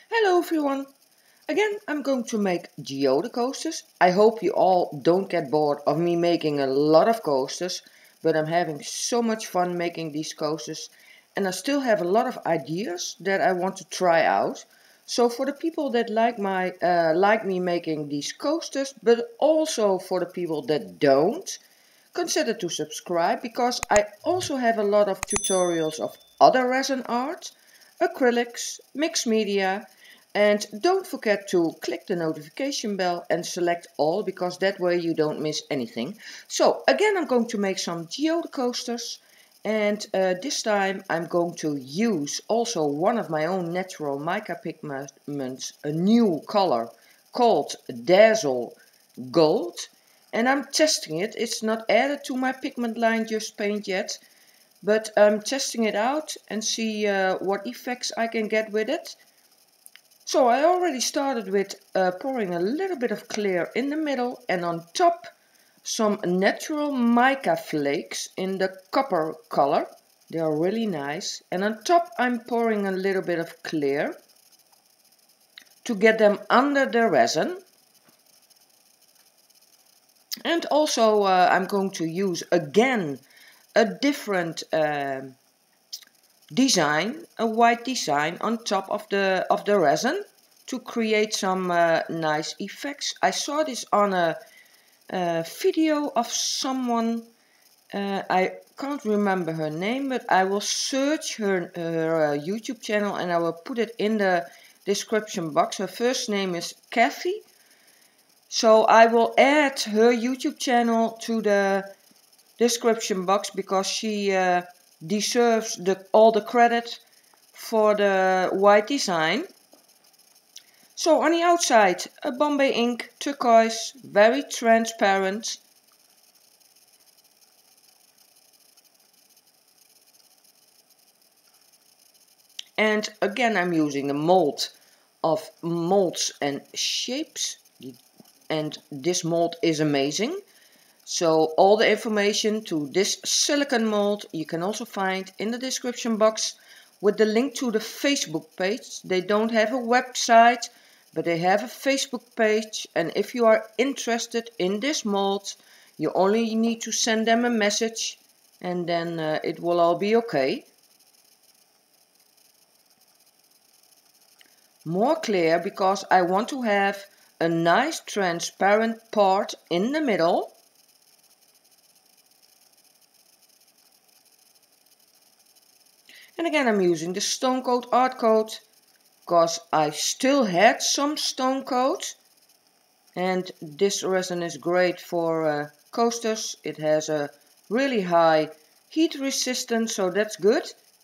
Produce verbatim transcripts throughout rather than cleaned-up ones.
Hello everyone! Again, I'm going to make geoda coasters. I hope you all don't get bored of me making a lot of coasters, but I'm having so much fun making these coasters and I still have a lot of ideas that I want to try out. So for the people that like my uh, like me making these coasters, but also for the people that don't, consider to subscribe because I also have a lot of tutorials of other resin art, acrylics, mixed media, and don't forget to click the notification bell and select all because that way you don't miss anything. So again, I'm going to make some geoda coasters, and uh, this time I'm going to use also one of my own natural mica pigments, a new color called Dazzle Gold, and I'm testing it. It's not added to my pigment line Just Paint yet, but I'm testing it out and see uh, what effects I can get with it. So I already started with uh, pouring a little bit of clear in the middle and on top some natural mica flakes in the copper color. They are really nice. And on top I'm pouring a little bit of clear to get them under the resin. And also uh, I'm going to use again a different uh, design, a white design on top of the of the resin to create some uh, nice effects. I saw this on a, a video of someone, uh, I can't remember her name, but I will search her, her uh, YouTube channel and I will put it in the description box. Her first name is Kathy. So I will add her YouTube channel to the description box because she uh, deserves the, all the credit for the white design. So on the outside, a Bombay ink turquoise, very transparent. And again I'm using the mold of molds and shapes, and this mold is amazing. So all the information to this silicone mold you can also find in the description box with the link to the Facebook page. They don't have a website, but they have a Facebook page, and if you are interested in this mold you only need to send them a message and then uh, it will all be okay. More clear because I want to have a nice transparent part in the middle. And again I'm using the Stone Coat Art Coat because I still had some stone coat, and this resin is great for uh, coasters. It has a really high heat resistance, so that's good.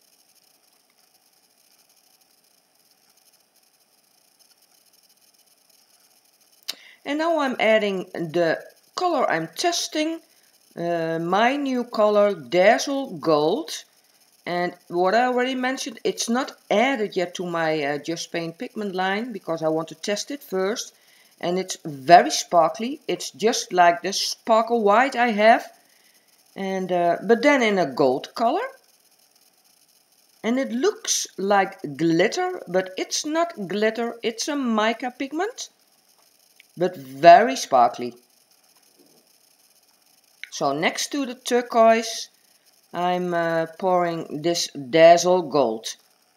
And now I'm adding the color I'm testing, uh, my new color Dazzle Gold. And what I already mentioned, it's not added yet to my uh, Just Paint pigment line because I want to test it first. And it's very sparkly. It's just like the sparkle white I have, and uh, but then in a gold color. And it looks like glitter, but it's not glitter. It's a mica pigment, but very sparkly. So next to the turquoise, I'm uh, pouring this Dazzle Gold.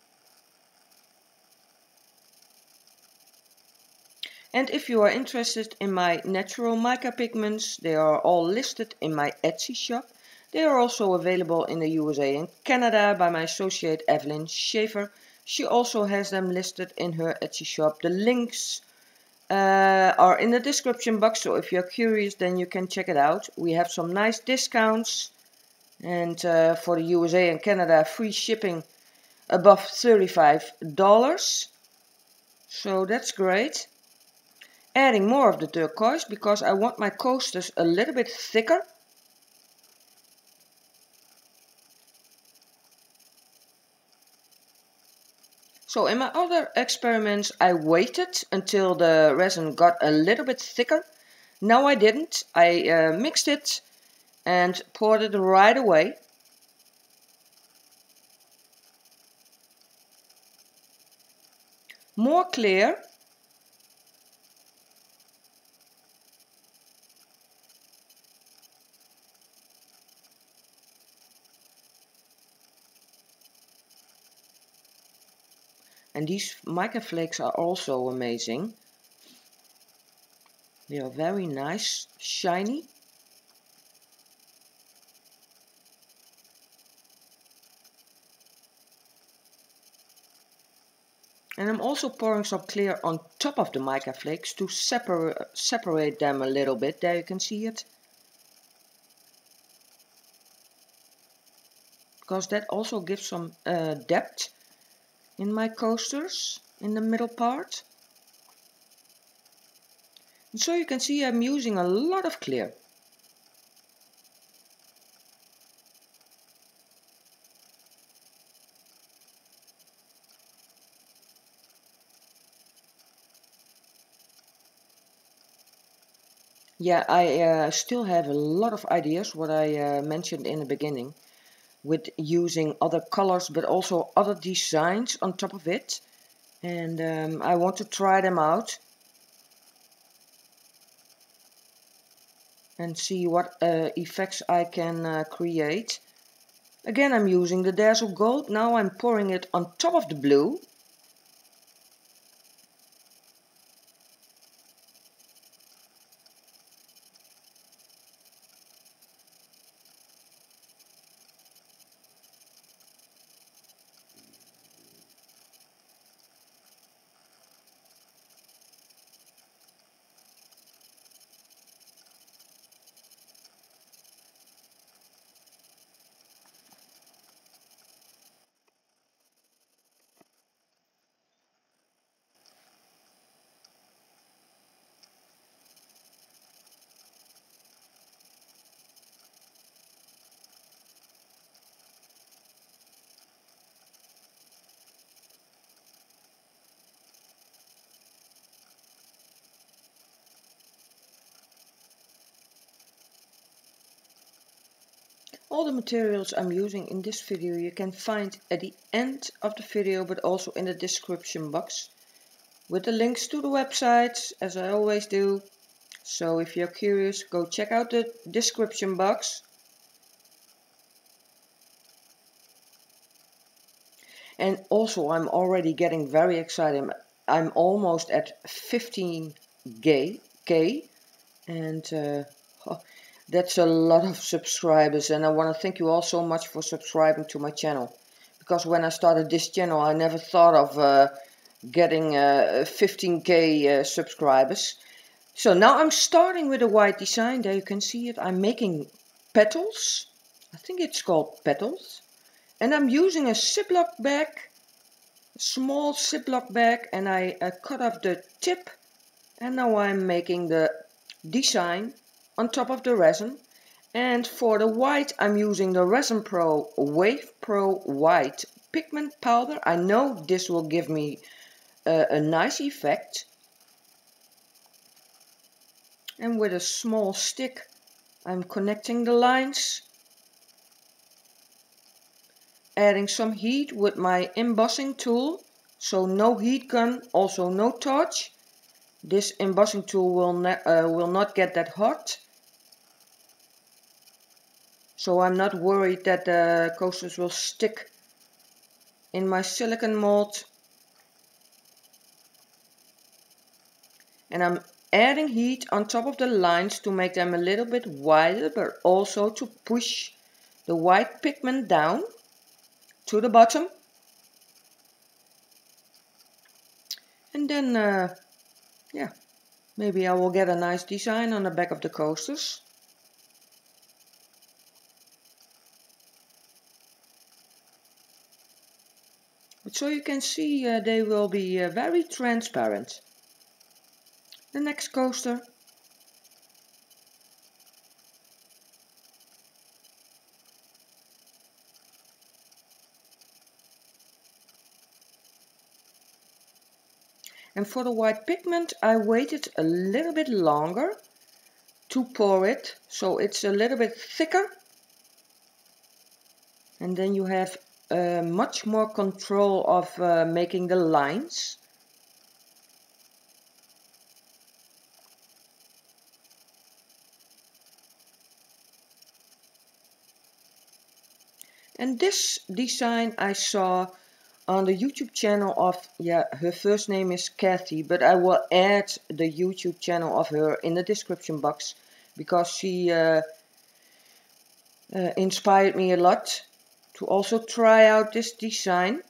And if you are interested in my natural mica pigments, they are all listed in my Etsy shop. They are also available in the U S A and Canada by my associate Evelyn Schaefer. She also has them listed in her Etsy shop. The links uh, are in the description box, so if you're curious then you can check it out. We have some nice discounts, and uh, for the U S A and Canada free shipping above thirty-five dollars. So that's great. Adding more of the turquoise because I want my coasters a little bit thicker. So in my other experiments I waited until the resin got a little bit thicker. Now I didn't. I uh, mixed it and poured it right away. more clear. And these mica flakes are also amazing. They are very nice, shiny. And I'm also pouring some clear on top of the mica flakes to separ separate them a little bit. There you can see it. Because that also gives some uh, depth in my coasters in the middle part. And so you can see I'm using a lot of clear. Yeah, I uh, still have a lot of ideas, what I uh, mentioned in the beginning, with using other colors but also other designs on top of it. And um, I want to try them out and see what uh, effects I can uh, create. Again, I'm using the Dazzle Gold. Now I'm pouring it on top of the blue. All the materials I'm using in this video you can find at the end of the video, but also in the description box with the links to the websites, as I always do. So if you're curious, go check out the description box. And also I'm already getting very excited. I'm almost at fifteen K and uh, oh, that's a lot of subscribers, and I want to thank you all so much for subscribing to my channel, because when I started this channel I never thought of uh, getting uh, fifteen K uh, subscribers. So now I'm starting with a white design. There you can see it. I'm making petals. I think it's called petals. And I'm using a Ziploc bag, a small Ziploc bag, and I uh, cut off the tip. And now I'm making the design on top of the resin. And for the white I'm using the Resin Pro Wave Pro White pigment powder. I know this will give me uh, a nice effect. And with a small stick I'm connecting the lines, adding some heat with my embossing tool, so no heat gun, also no torch. This embossing tool will, uh, will not get that hot, so I'm not worried that the coasters will stick in my silicone mold. And I'm adding heat on top of the lines to make them a little bit wider, but also to push the white pigment down to the bottom. And then, uh, yeah, maybe I will get a nice design on the back of the coasters. But so you can see uh, they will be uh, very transparent. The next coaster. And for the white pigment I waited a little bit longer to pour it, so it's a little bit thicker. And then you have uh, much more control of uh, making the lines. And this design I saw on the YouTube channel of, yeah, her first name is Kathy, but I will add the YouTube channel of her in the description box because she uh, uh, inspired me a lot to also try out this design.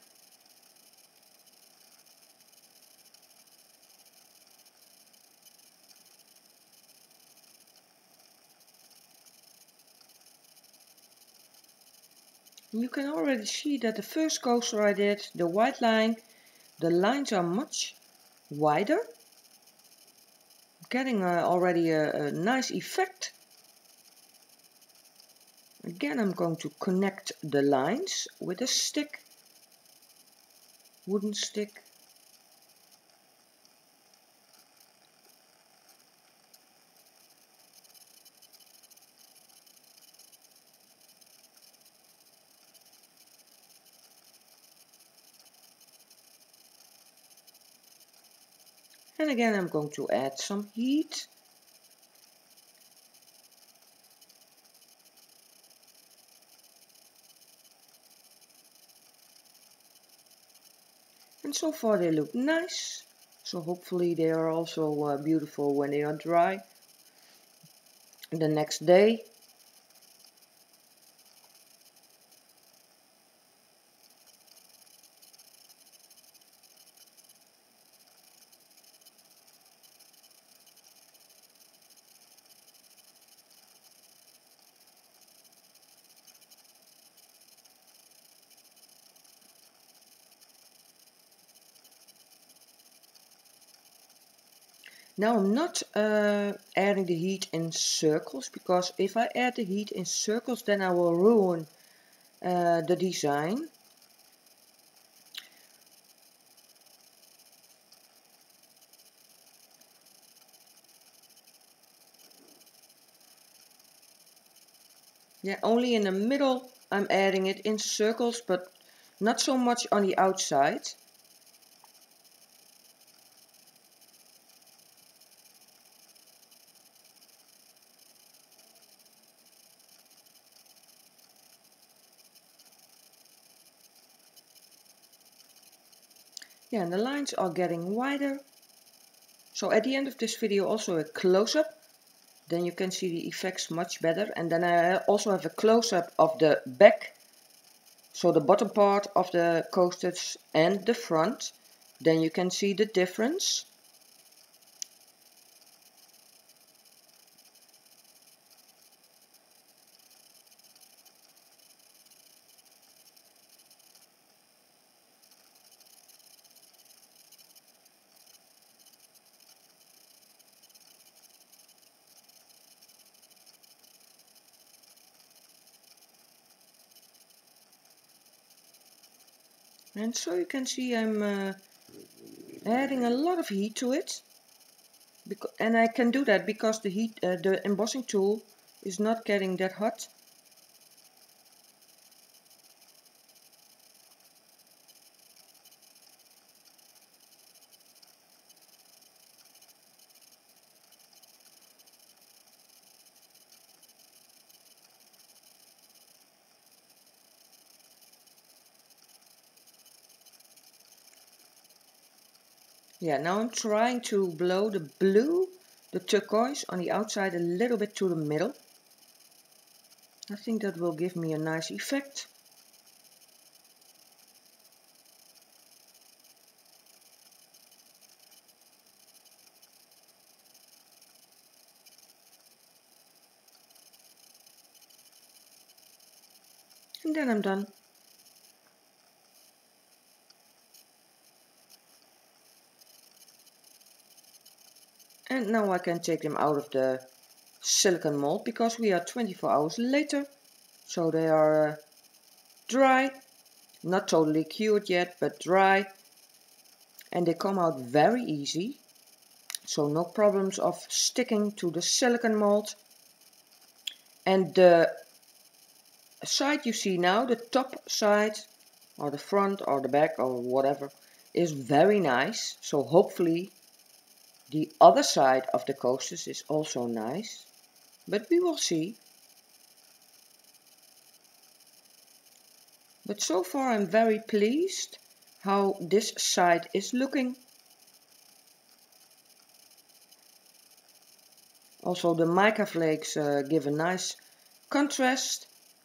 You can already see that the first coaster I did, the white line, the lines are much wider. Getting uh, already a, a nice effect. Again, I'm going to connect the lines with a stick, wooden stick. And again, I'm going to add some heat. And so far they look nice. So hopefully they are also uh, beautiful when they are dry. The next day. Now I'm not uh, adding the heat in circles, because if I add the heat in circles then I will ruin uh, the design. Yeah, only in the middle I'm adding it in circles, but not so much on the outside. Yeah, and the lines are getting wider. So at the end of this video also a close-up. Then you can see the effects much better. And then I also have a close-up of the back. So the bottom part of the coasters and the front. Then you can see the difference. And so you can see I'm uh, adding a lot of heat to it. Because, and I can do that because the heat, uh, the embossing tool is not getting that hot. Yeah, now I'm trying to blow the blue, the turquoise on the outside a little bit to the middle. I think that will give me a nice effect. And then I'm done. And now I can take them out of the silicone mold because we are twenty-four hours later. So they are uh, dry, not totally cured yet, but dry. And they come out very easy. So no problems of sticking to the silicone mold. And the side you see now, the top side, or the front or the back or whatever, is very nice. So hopefully the other side of the coasters is also nice. But we will see. But so far I'm very pleased how this side is looking. Also the mica flakes uh, give a nice contrast.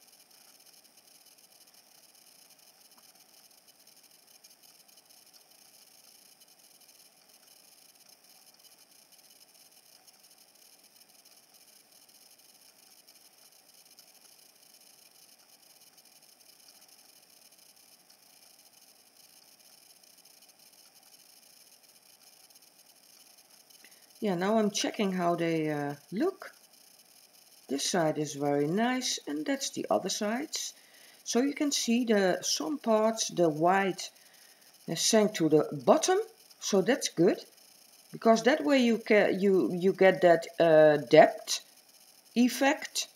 Yeah, now I'm checking how they uh, look. This side is very nice and that's the other sides. So you can see the some parts the white has sank to the bottom, so that's good, because that way you can you you get that uh, depth effect.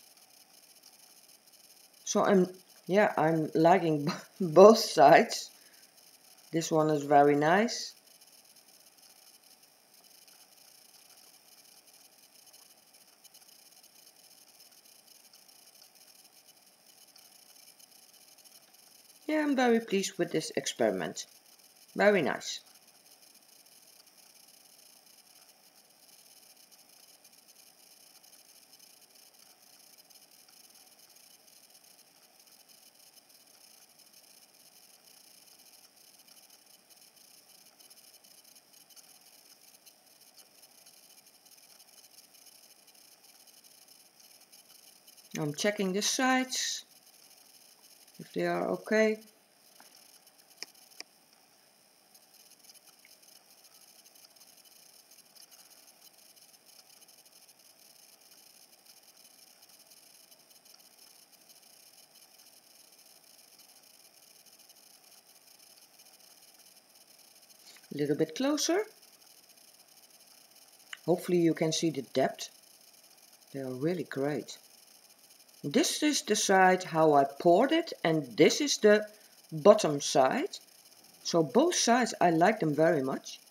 So I'm yeah I'm liking both sides. This one is very nice. Yeah, I'm very pleased with this experiment. Very nice. I'm checking the sides if they are okay. A little bit closer. Hopefully you can see the depth. They are really great. This is the side how I poured it, and this is the bottom side. So both sides I like them very much.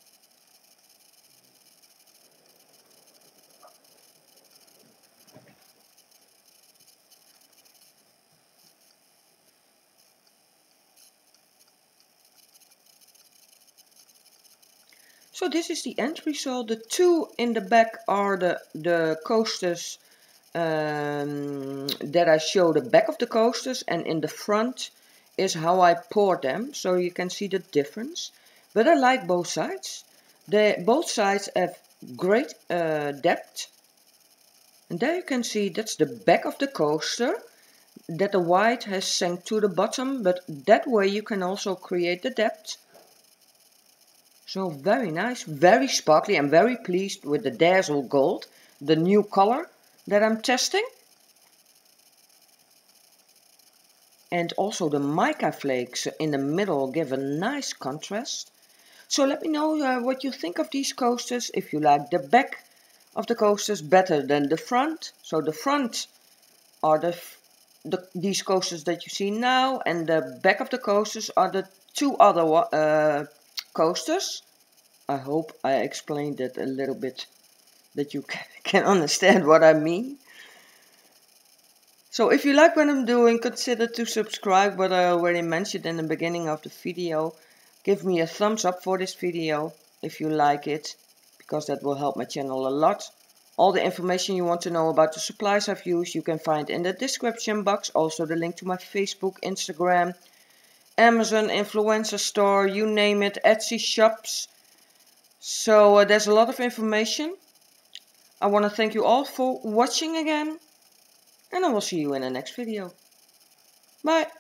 So this is the end result. The two in the back are the, the coasters um, that I show the back of the coasters, and in the front is how I poured them, so you can see the difference. But I like both sides. They, both sides have great uh, depth. And there you can see that's the back of the coaster, that the white has sank to the bottom, but that way you can also create the depth. So very nice, very sparkly. I'm very pleased with the Dazzle Gold, the new color that I'm testing. And also the mica flakes in the middle give a nice contrast. So let me know uh, what you think of these coasters, if you like the back of the coasters better than the front. So the front are the, the these coasters that you see now, and the back of the coasters are the two other uh, coasters. I hope I explained it a little bit, that you can understand what I mean. So if you like what I'm doing, consider to subscribe, what I already mentioned in the beginning of the video. Give me a thumbs up for this video if you like it, because that will help my channel a lot. All the information you want to know about the supplies I've used you can find in the description box. Also the link to my Facebook, Instagram, Amazon, influencer store, you name it, Etsy shops. So uh, there's a lot of information. I want to thank you all for watching again, and I will see you in the next video. Bye!